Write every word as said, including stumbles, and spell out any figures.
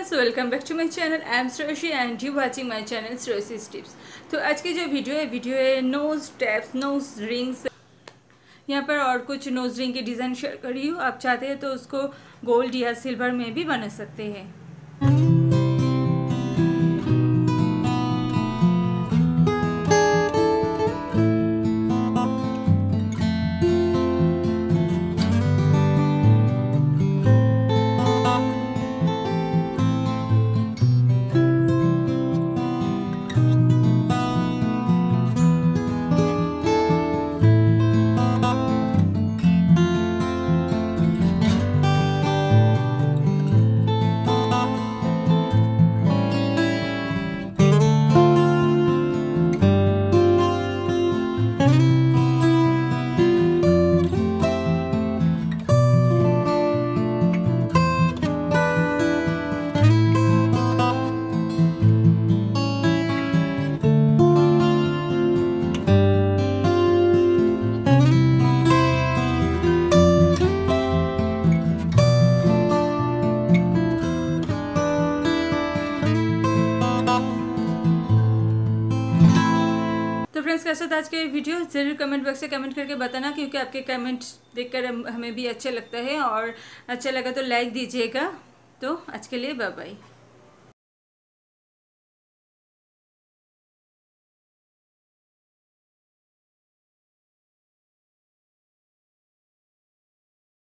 Friends, welcome back to my channel. I am Shreyasi and you watching my channel Shreyasi's tips. तो आज की जो video है वीडियो है नोज टैप्स, नोज रिंग्स। यहाँ पर और कुछ नोज रिंग के डिज़ाइन शेयर करी हूँ। आप चाहते हैं तो उसको गोल्ड या सिल्वर में भी बना सकते हैं। तो फ्रेंड्स, कैसा था आज का ये वीडियो? ज़रूर कमेंट बॉक्स से कमेंट करके बताना, क्योंकि आपके कमेंट देखकर हमें भी अच्छा लगता है। और अच्छा लगा तो लाइक दीजिएगा। तो आज के लिए बाय बाय।